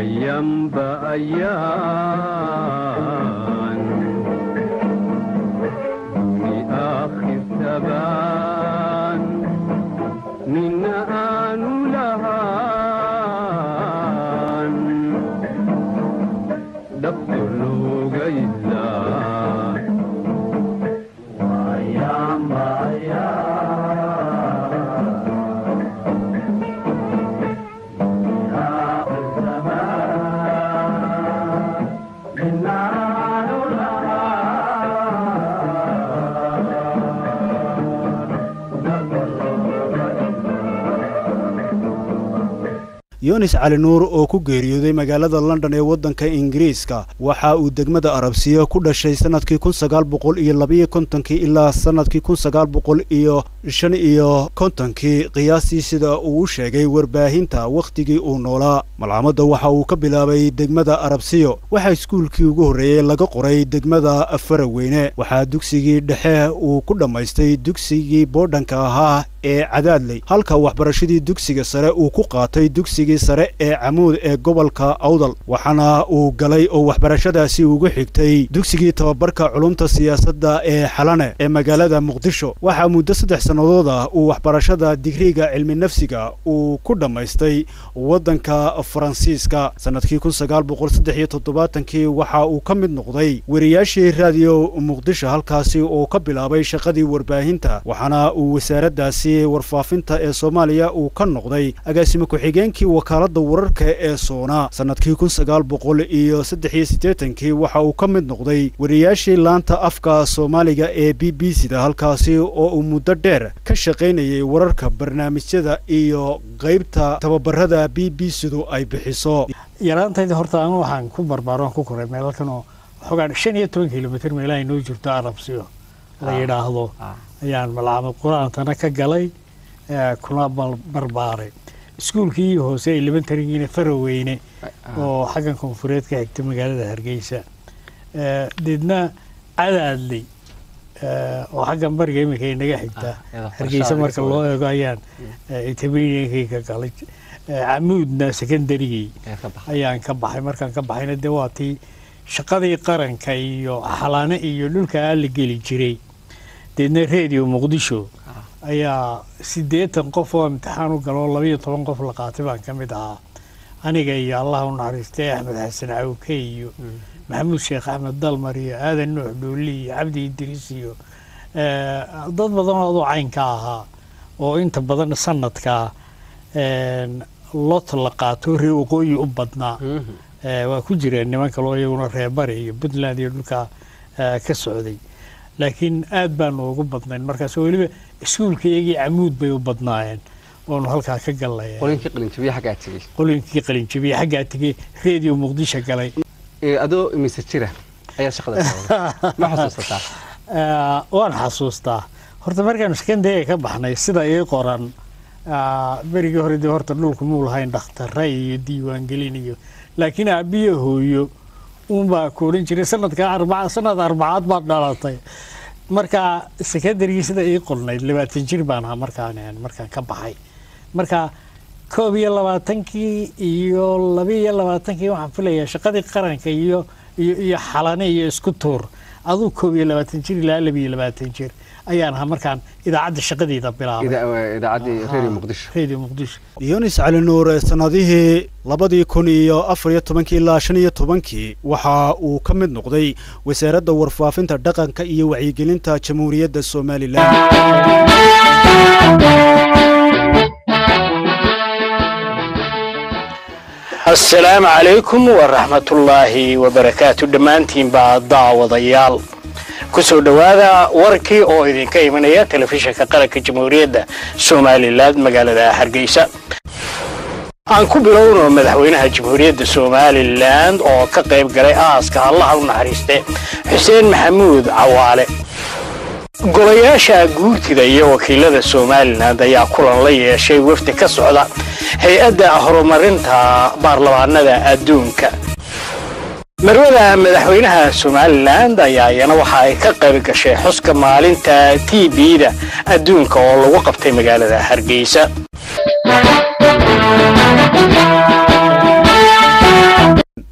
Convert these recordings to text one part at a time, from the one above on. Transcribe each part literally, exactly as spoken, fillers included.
أيام بأيام في آخر تبان من آن لهان دفتر لغيلا وأيام بأيام يونس علي نور oo ku geeriyooday magaalada London ee wadanka Ingiriiska waxa uu degmada Arabsiya ku dhashay sanadkii kun sagaal boqol iyo laba iyo konton ilaa sanadkii kun sagaal boqol iyo shan iyo konton qiyaastii sida uu sheegay warbaahinta waqtigii uu noolaa malcamada waxa uu ka bilaabay degmada Arabsiya waxa iskuulkii ugu horeeyay laga qoray degmada Faraweyne waxa dugsigii dhexe uu ku dhameystay dugsigii boodhanka ahaa ee Cadaadley halka waxbarashadii dugsiga sare uu ku qaatay dugsigii sare ee Camuud ee gobolka Awdal waxana uu galay oo waxbarashadaasi ugu xigtay dugsigii tababarka culumta siyaasadda ee Xalane ee magaalada Muqdisho waxa muddo saddex sanadood ah uu waxbarashada digriga cilmi nafsiga uu ku dhameystay wadanka Faransiiska sanadkii kun sagaal boqol saddex iyo toddobaatan waxa uu ka mid noqday wariyaashii raadiyo Muqdisho halkaasi oo ka bilaabay shaqadii warbaahinta waxana uu wasaaraddaasi warfaafinta ee Soomaaliya uu ka noqday agaasimo ku xigeenkii wakaaladda wararka ee Soona sanadkii kun sagaal boqol iyo saddex iyo siddeetan waxa uu ka mid noqday wariyaashii laanta afka Soomaaliga ee B B C da halkaasi oo uu muddo dheer ka shaqeynayay wararka barnaamijyada iyo qaybta tababarada B B C du ay bixiso yaraantayda horta aan waxaan ku barbaaran ku koray meelkan oo xogaan shan iyo toban kiiloomitir meel ay noo jirto Arabsiyo la yiraahdo ayaan malcamad quraantana ka galay kuna barbaaray iskuulkii hoose elementary-giina Faraweyne oo xaggan koonfureed ka xigta magaalada Hargeysa ee didna Cadaadley oo xaggan bariga imika inaga xigta Hargeysa marka loo eego ayaan intermediate ka galay Camuudna secondary ayaan ka baxay markaan ka baxayna de waatii shaqadii qaranka iyo Xalane iyo dhulka la geli jiray deedna radio Muqdisho ayaa siddeetan qof oo imtixaan u galo laba iyo toban qof la qaatay baan ka mid ahaa aniga iyo Allah u naxariistay Axmed Xasan Cawke iyo Maxamuud Sheekh Axmed Dalmar iyo Aadan Nuux Dhuuli iyo Cabdi Idriis iyo ee dad badan oo caynka ahaa oo inta badan sanadka ee lot la qaato ri waqooyi u badnaa ee waa ku jireen niman kale oo iyaguna reebari iyo Puntland iyo dhulka ka socday laakiin aad baan ugu badnayn markaas waliba iskuulkayagii Camuud bay u badnaayeen oo halka ka galay qolinkii qalinjibiye xagga tigay qolinkii qalinjibiye xagga tigay radio Muqdisho galay ee adoo imise jira ayaa shaqada ma xasuustaa ee waan xasuustaa horta markaan secondary ka baxnay sida ay qoran ee berigi hore de horta dhulku muu lahayn dhakhtar iyo diiwaan gelin iyo laakiin abiyo hooyo uma koorin jiray sanadka arbaca sanad arbacaad baa dhalatay marka secondary sida ay qornay labaatan jir baan ahaa markaan markaan ka baxay marka koob iyo labaatan iyo laba iyo labaatan waxaan filayaa shaqadii qaranka iyo iyo Xalane iyo isku tuur aduu koob iyo labaatan jir ilaa laba iyo labaatan jir ayaan ahaa markaan idaacadda shaqadeeda bilaabay idaacadda radio Muqdisho radio Muqdisho Yunus Cali Nuur sanadihii labadii kun iyo afar iyo toban ilaa shan iyo toban waxa uu ka mid noqday wasaaradda warfaafinta dhaqanka iyo wacyigelinta Jamhuuriyadda Soomaaliland السلام عليكم ورحمة الله وبركاته دمانتين بعد دعوة كسو دوادا وركي او اذن كايمانيا تلفزيون كقلق جمهورية سوماليلاند مقالة هرقيسة aan ku bilowno madaxweynaha Jamhuuriyadda Soomaaliland oo ka qayb galay aaska Allah u naxariistay Xuseen Maxamuud Cawaale golayaasha guurtida iyo wakiilada Soomaaliland ayaa kulan la yeeshay wafdi ka socda hay'adda horumarinta baarlamaanada adduunka marwada madaxweynaha Soomaaliland ayaa iyana waxa ay ka qayb gashay xuska maalinta T B-da adduunka oo lagu qabtay magaalada Hargeysa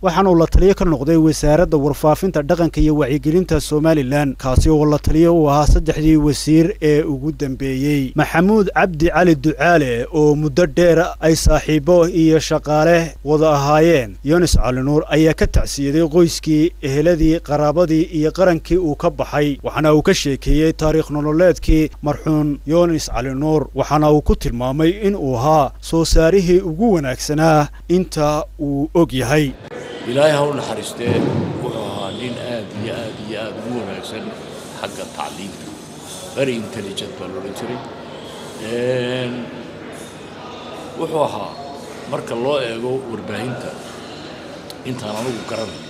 waxaana uu la taliye ka noqday wasaaradda warfaafinta dhaqanka iyo wacyigelinta Somaliland kaasi oo la taliye u ahaa saddexdii wasiir ee ugu dambeeyay Maxamuud Cabdi Cali Ducaale oo muddo dheer ay saaxiibo iyo shaqaale wada ahaayeen Yunis Cali Nuur ayaa ka tacsiyaday qoyskii eheladii qaraabadii iyo qarankii uu ka baxay waxaana uu ka sheekeeyay taariikh nololeedkii marxuun Yunis Cali Nuur waxaana uu ku tilmaamay in uu ahaa soo saarihii ugu wanaagsanaa inta uu og yahay ilaahay ha u naxariistee wuxuu ahaa nin aad iyo aad iyo aad ugu wanaagsan xagga tacliinta very intelligent baa loola jiray wuxuu ahaa marka loo eego warbaahinta intaan anugu garanayo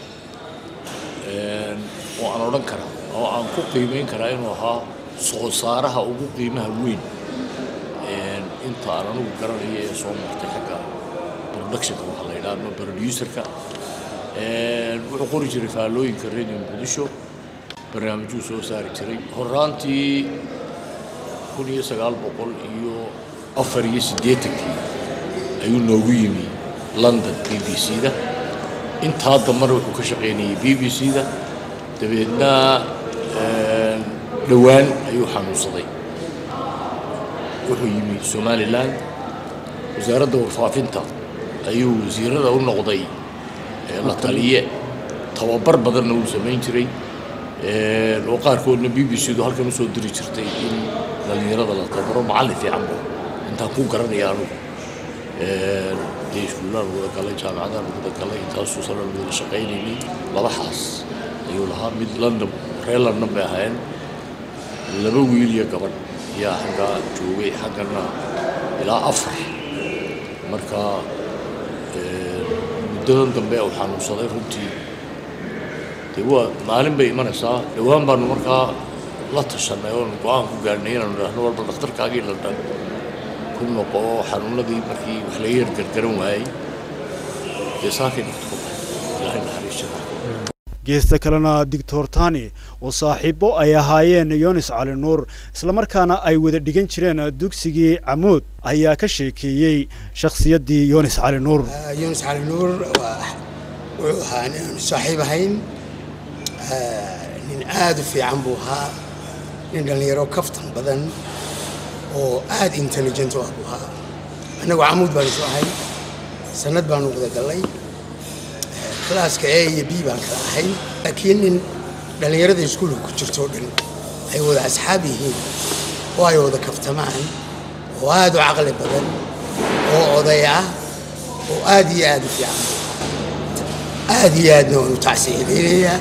oo aan odhan karaa oo aan ku qiimayn karaa inuu ahaa soo saaraha ugu qiimaha weyn inta aan anugu garanayo ee soo martay xagga productionka waxaa la yidhaha ama producerka wuxuu qori jiray faallooyinka radio muqdisho barnaamijyuu soo saari jiray horaantii kun iyo sagaal boqol iyo afar iyo siddeetankii ayuu noogu yimi London B B C-da intaa dambe wuxuu ka shaqeynayay B B C-da dabeedna dhawaan ayuu xanuunsaday wuxuu yimi Somaliland wasaaradda warfaafinta ayuu wasiirada u noqday la taliye tababar badanna uu samayn jiray oo qaarkoodna B B C-du halkan u soo diri jirtay in dhalinyarada la tababaro macallin fiican buu intaan ku garanaya anugu dee iskuulaan wada galay jaamacadaan wada galay intaasuu sano wada shaqaynaynay labaxaas ayuu lahaa mid London reer London bay ahaayeen laba wiil iyo gabadh yaa xagga joogay xaggana ilaa afar marka muddadan dambe uu xanuunsaday runtii dee waa maalin bay imanaysaa dhawaan baanu markaa la tashanay oo go'aan ku gaarnay inaanu idhaahno walba dhakhtarkaagii la dhan ku noqo xanuunadii markii wax laga yar gargaran waayey dee saakay dhaqto ku baxay ilaahay naxariisto geesta kalena Doctor Tani oo saaxiibo ay ahaayeen Yunis Cali Nuur isla markaana ay wada dhigan jireen dugsigii Camuud ayaa ka sheekeeyay shakhsiyaddii Yunis Cali Nuur Yunis Cali Nuur wuxuu ahaa nin saaxiib ahayn nin aad u fiican buu ahaa nin dhalinyaro kaftan badan oo aad intelligent u ahaa anagu Camuud baan soo ahay sanad baan ugu galay klaaska A iyo B baan ka ahay laakiin nin dhalinyarada iskuulka ku jirto dhan ay wada asxaab yihiin oo ay wada kaftamaan oo aad u caqli badan oo oday ah oo aad iyo aad u fiican aad iyo aadna u tacsiilinaya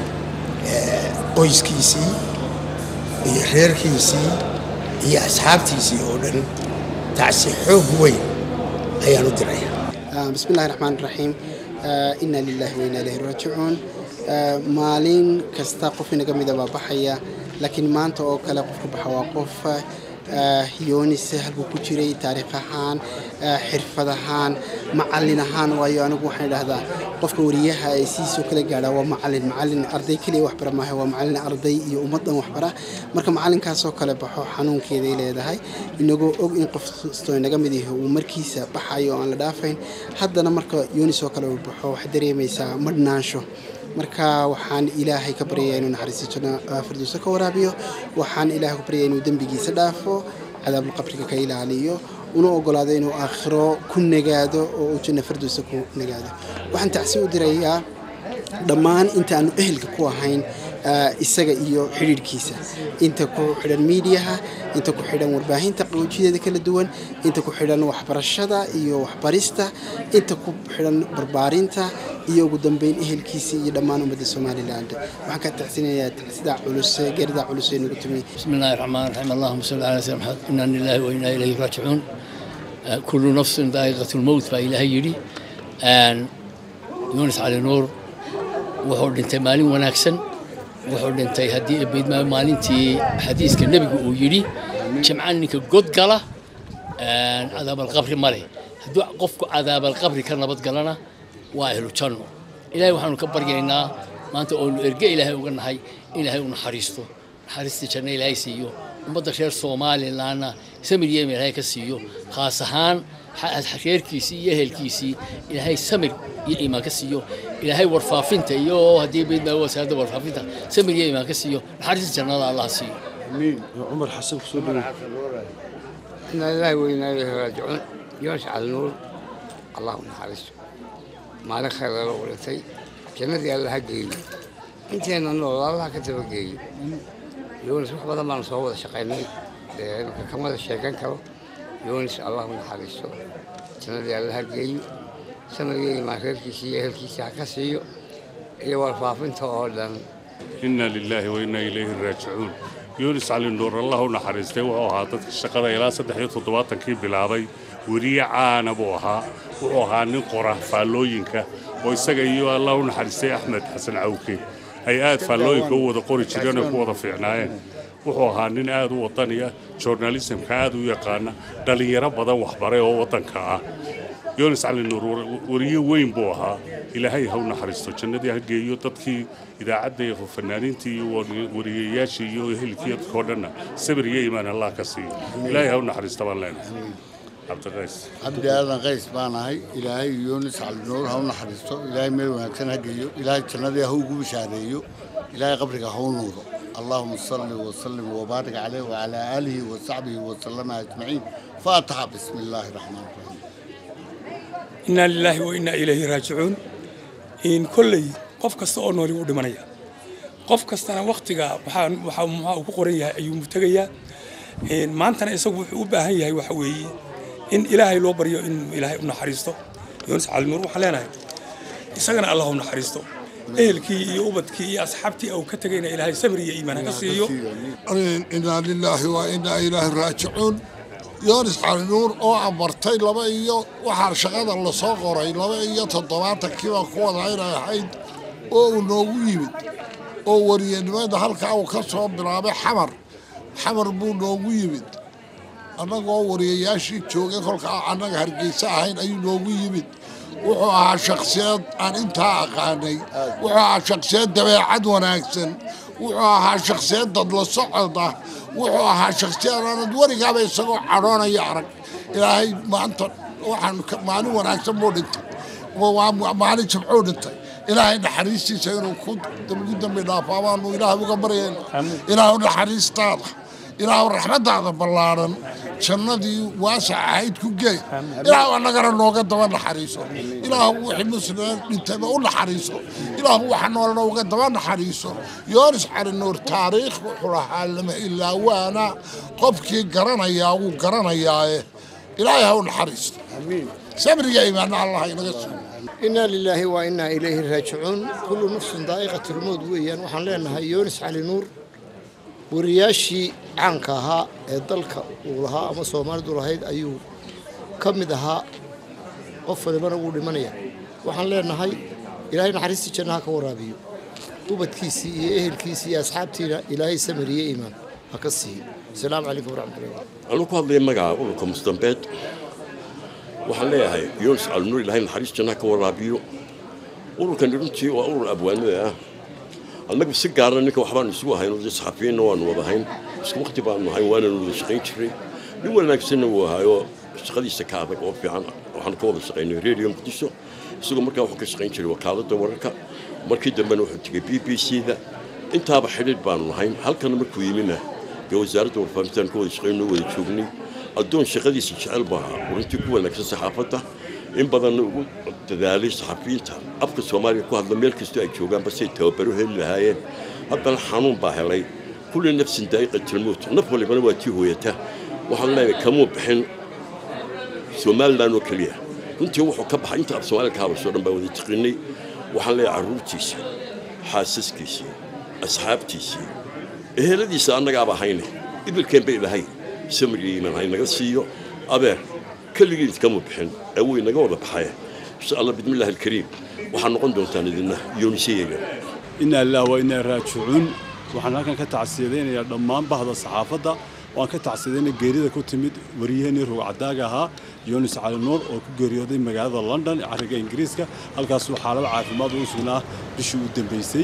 qoyskiisii iyo reerkiisii iyo asxaabtiisii oo dhan tacsi xoog weyn ayaan u diraya bismillaahi raxmaani raxiim إنا لله وإنا إليه راجعون مالين كستا قف inaga mid ah baxaya laakiin maanta oo kale qofku baxa waa qof Yunis halku ku jiray taariikh ahaan xirfad ahaan macallin ahaan waayo anigu waxaan idhaahdaa qofka wariyaha ay siisoo kala gaadha waa macallin macallin arday kaliya wax bara maaha waa macallin arday iyo ummadan wax bara marka macallinkaas oo kale baxo xanuunkeeda ay leedahay inagoo og in qof soo inaga mid yahay uu markiisa baxayo aan la dhaafayn haddana marka Yunis oo kale uu baxo wax dareemaysaa madnaansho marka waxaan ilaahay ka baryayaa inuu naxariisto firdawsa ka waraabiyo waxaan ilaahay ku baryayaa inuu dambigiisa dhaafo cadaab qabriga ka ilaaliyo una ogolaado inuu aakhiro ku nagaado oo janno firdawsa ku nagaado waxaan tacsi u dirayaa dhammaan inta aanu ehelka ku ahayn isaga iyo xiriirkiisa inta ku xidhan miidiyaha inta ku xidhan warbaahinta qowjiyeeda kala duwan inta ku xidhan waxbarashada iyo waxbarista inta ku xidhan barbaarinta iyo ugu dambeyn ehelkiisa iyo dhammaan ummadda Soomaaliland waxaan ka tacsinayaa tacsida culus geerida culus ee nagu timi bismillaahir rahmaanir rahiim allahumma salli ala sayyidina muhammad inna lillahi wa inna ilayhi raaji'uun kullu nafsin daa'iqatul mawt fa ilaahi yiri aan Yunis Cali Nuur wuxuu dhintay maalin wanaagsan wuxuu dhintay haddii baydma maalintii xadiiska nabiga uu yiri jimcaan ninka god gala aan cadaab al-qabri male hadduu qofku cadaab al-qabri ka nabad galana waa ahlu janno ilaahay waxaanu ka baryaynaa maanta oo erge ilaahay uga nahay ilaahay u naxariisto naxariista janno ilaahay siiyo ummadda reer Soomaaliland samir iyo ilaahay ka siiyo khaas ahaan xeerkiisii iyo ehelkiisii ilaahay samir iyo iimaan ka siiyo ilaahay warfaafinta iyo hadii beedna wasaaradda warfaafinta samir iyo iimaan ka siiyo naxariista jannada Allah siiyo amiin Umar Xasan kusoo dhawaad inna lillahi wa inna ilayhi raaji'uun yoosh al-nuur Allah naxariisto maala khayr loo walatay jannadii Allah geeyay inteena nool Allah ka tabageeyay yoonis wax badan baan soo wada shaqaynay ee kamada sheegan karo yoonis Allah naxariisto jannadii Allah geeyay sanadii ma reerkiisii iyo ehelkiisii ka siiyo iyo warfaafinta oo dhan inna lillahi wa inna ilayhi raaji'uun yoonis al-nuur Allah naxariistay wuxuu ahaa dadka shaqada ilaa saddex iyo toddobaatan kii bilaabay wariye caan buu ahaa wuxuu ahaa nin qora faallooyinka oo isaga iyo Allah naxariistay Axmed Xasan Cawke ay aad faallooyinka u wada qori jireen oo ku wada fiicnaayeen wuxuu ahaa nin aad u wadaniya journalismka aad u yaqaan dhalinyaro badan waxbaray oo wadanka ah yoonis al-nuur wariye weyn buu ahaa ilaahay ha u naxariisto jannadii ha geeyo dadkii idaacadda iyo fanaaniintii iyo wariyeyaashii iyo ehelkii dadkoo dhanna sabir iyo iimaan Allah ka siiyo ilaahay ha u naxariisto baan leenahay عبد القيس عبد الله قيس بانهاي إلهي يونس على النور هون حريصته إلهي ما يمكن هجيو إلهي تنادي هو جو بشاريو إلهي قبرك هون نور اللهم صل وسلم وبارك عليه وعلى آله وصحبه وسلم أجمعين فاتحة بسم الله الرحمن الرحيم إنا لله وإنا إليه راجعون إن كل قف كستو نوري ودمانيا قف كستنا وقتك وحا وحا وقوريا أيوم متجيا إن ما أنتنا يسوي وباهي هاي وحوي إن إلهي لو بريو إن إلهي نحرسته يونس على النور وحلانا يسجن الله نحرسته إلكي يوبتكي أصحابتي أو كتجينا إلهي سمري إيمانا كسيو إنا لله وإنا إليه راجعون يونس على النور أو عبرتي لما إيو وحر شغال الله صغري لما إيو تضمعتك كيما قوة عينا حيد أو نوويمد أو وريان ماذا هلك أو كسر برابع حمر حمر بو نوويمد annagoo wariyeyaashii joogay kolka annaga hargeysa ahayn ayuu noogu yimid wuxuu ahaa shakhsiyad aan intaa aqaanay wuxuu ahaa shakhsiyad dabeecad wanaagsan wuxuu ahaa shakhsiyad dad la socda wuxuu ahaa shakhsiyad aanad warigaaba isagoo cadhoonaya arag ilaahay maanta waxaan maalin wanaagsan buu dhintay maalin jimcuu dhintay ilaahay naxariistiisa inuu ku dambi dhaafo baanu ilaahay uga baryayna ilaahu naxariistaada ilaahu raxmadaada ballaaran jannadii waasac ahayd ku geey ilaahu annagana nooga daba naxariiso ilaahu wixii muslimiin dhintayba u naxariiso ilaahu waxa noolna uga daba naxariiso yoonis cali nuur taariikh wuxuu lahaa lama ilaa waana qofkii garanayaa wuu garanayaaye ilaahay ha u naxariisto sabriga iimaanna allah inaga siiyo إنا لله وإنا إليه راجعون كل نفس ذائقة الموت ويان وحن لنا يونس على نور ورياشي عنكها الدلك ولها أما سومار دولهيد أيو كم دها قفل من أقول منيا وحن لنا هاي إلهي نحرستي جنها كورابيو وبتكيسي إيه الكيسي أصحابتي إلهي سمري إيمان هكسي السلام عليكم ورحمة الله. أنا كنت أقول لك أقولكم مستنبط waxaan leeyahay yoonis al-nuur ilaahay naxariis jannaha ka waraabiyo ururkan runtii waa urur abwaanada ah annagu si gaarna ninka waxbaan isugu ahayn oo saxafiyiinna waanu wada hayn isku waqti baanu ahayn waananu wada shaqayn jiray nin wanaagsanna wuu ahaayo shaqadiisa ka adag oo fiican waxaan ka wada shaqaynay radio muqdisho isagoo markaa wuxuu ka shaqayn jiray wakaaladda wararka markii dambena wuxuu tegay b b c-da intaaba xidhiidh baanu lahayn halkana markuu yimina dee wasaaradda warfaafintaan ka wada shaqaynoo wada joognay addoon shaqadiisa jecel baa runtii ku wanaagsan saxaafadda in badanna ugu dadaalay saxafiyiinta afka soomaaliya ku hadla meel kastoo ay joogaan basay tababaro heli lahaayeen haddana xanuun baa helay kulli nafsin daa'iqatilmowt naf walibana waa tii hooyata waxaan leeyahay kamuu bixin somalilan oo keliya runtii wuxuu ka baxay inta af soomaaliya ka hadasoo dhan baa wada tiqinay waxaan leeyahay carruurtiisa xaasaskiisii asxaabtiisii eheladiisa annagaaba hayne ibilkeen bay ilahay samriga iimaan hay naga siiyo abeer kaligiis kama bixin away naga wada baxay insha Allah bidmillaah alkariim waxaan noqon doontaan idina yoonisayga inna lillahi wa inna raaji'uun waxaan halkan ka tacsiideynaa dhammaan bahda saxaafadda waan ka tacsiideynaa geerida ku timid wariyaheenii ruucadaaga ahaa yoonis cali nuur oo ku geeriyooday magaalada London ee cariga Ingiriiska halkaas uu xaalad caafimaad u sugnaa bishii u dambeysay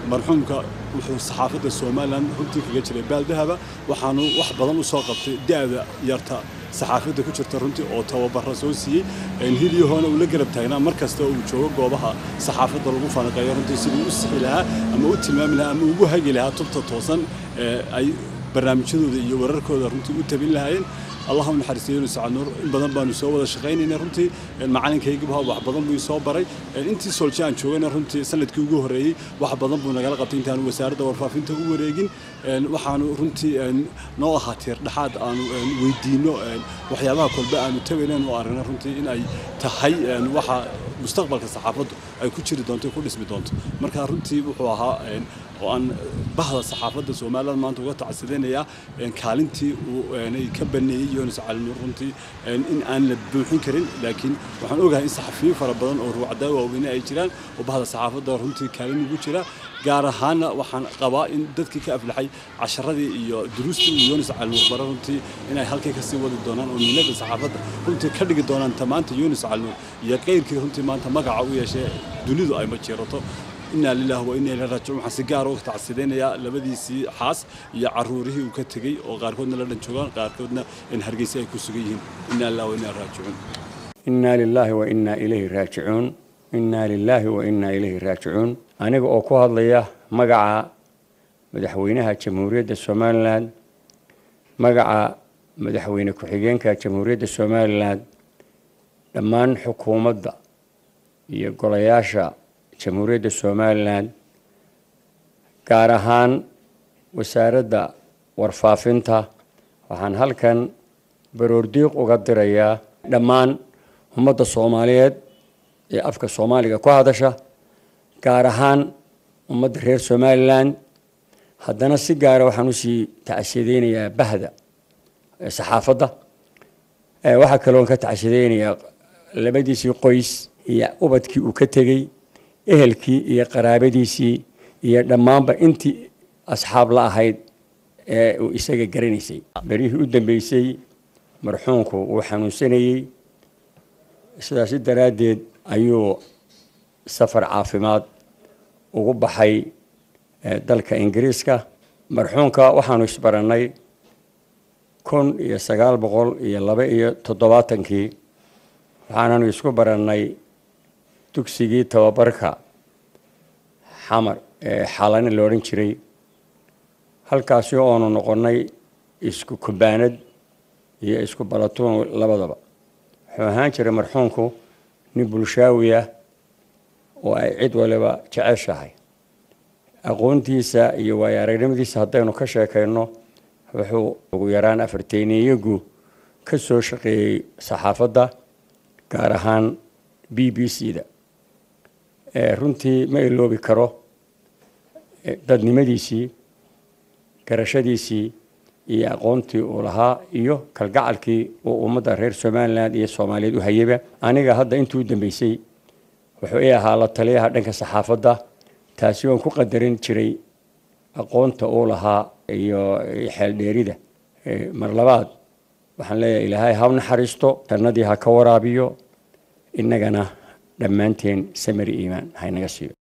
marxuumka wuxuu saxaafadda Soomaaliland runtii kaga jiray baaldahaba waxaanu wax badan u soo qabtay da'da yarta saxaafadda ku jirta runtii oo tababar soo siiyay in hiliyoona uu la garab taagnaa markasta uu joogo goobaha saxaafadda lagu falanqeeyo runtii sidii u sixi lahaa ama u tilmaami lahaa ama ugu hagi lahaa tubta toosan ay barnaamijyadooda iyo wararkooda runtii u tabin lahaayeen اللهم نحرسه يونس على النور بدن بانو سوا وذا شقين إن رنتي المعلن كي يجيبها واحد بدن بيسوا بري أنتي سولشان شو أنا رنتي سنة كيوجو رأي واحد بدن بنا قال قطين كانوا وسارد ورفافين تقول رأيين وحنو رنتي نوع خطير لحد أن ويدينه وحياة كل بقى أنو تبينا وأرنا رنتي إن أي تحي وح مستقبل كصحافة أي كتير دانتي كل اسم دانت مركز رنتي وحها وأن بعض الصحافة السومالية ما أنتوا تعسدين يا إن كالنتي ويعني كبني يونس على النور رنتي إن أنا بوحين كرين لكن وحن أوجه إن صحفي فربنا أو روعدا وبناء الجيران وبعض الصحافة ده رنتي كالن وجوتشرا جارهانا وحن قباء إن دتك كأف الحي عشرة دي دروس يونس على النور برا رنتي إن هالك كسي ود الدونان ومن نبي الصحافة رنتي كذلك الدونان تمان يونس على النور يغير كي رنتي ما أنت ما قعوي شيء دنيا أي متشرطه إنا لله وإنا إليه راجعون حسجار وقت عسدين يا لبدي سي حاس يا عروره وكتجي وغاركودنا لنا نشوفان غاركودنا إن هرجيسي كوسجيهم إنا لله وإنا راجعون إنا لله وإنا إليه راجعون إنا لله وإنا إليه راجعون أنا أقول هذا مجا مدحوينها جمهورية الصوماليلاند مجا مدحوين كحجين كجمهورية الصوماليلاند لما حكومة يقول ياشا جمهورية الصوماليلاند gaar ahaan wasaaradda warfaafinta waxaan halkan baroordiiq uga dirayaa dhammaan ummadda Soomaaliyeed ee afka Soomaaliga ku hadasha gaar ahaan ummadda reer Somaliland haddana si gaar ah waxaan u sii tacsiyadeynayaa bahda saxaafadda ee waxa kale oo ka tacsiyadeynayaa labadiisii qoys iyo ubadkii uu ka tagay ehelkii iyo qaraabadiisii iyo dhammaanba intii asxaab la ahayd ee uu isaga garanaysay barihii u dambeysay marxuumku uu xanuunsanayay sidaas daraadeed ayuu safar caafimaad ugu baxay dalka Ingiriiska marxuumka waxaanu isbaranay kun iyo sagaal boqol iyo laba iyo toddobaatankii waxaanu isku baranay dugsigii tababarka xamar xalana la oran jiray halkaas oo aanu noqonay isku kubaanad iyo isku balatoon labadaba wuxuu ahaan jiray marxuumku nin bulshaawi ah oo ay cid waliba jeceshahay aqoontiisa iyo waayo-aragnimadiisa haddaynu ka sheekayno wuxuu ugu yaraan afartayniyagu ka soo shaqeeyay saxaafadda gaar ahaan B B C-da runtii ma iloobi karo dadnimadiisii garashadiisii iyo aqoontii uu lahaa iyo kalgacalkii uu ummadda reer Somaliland iyo Soomaaliyeed u hayaba aniga hadda intuu dambeysay wuxuu ii ahaa la taliyaha dhanka saxaafadda taasi oo ku qadarin jiray aqoonta uu lahaa iyo xeel dheerida mar labaad waxaan leeyahay Ilaahay ha naxariisto jannadii ha ka waraabiyo innagana dhammaanteen samir iimaan haynaga siiyo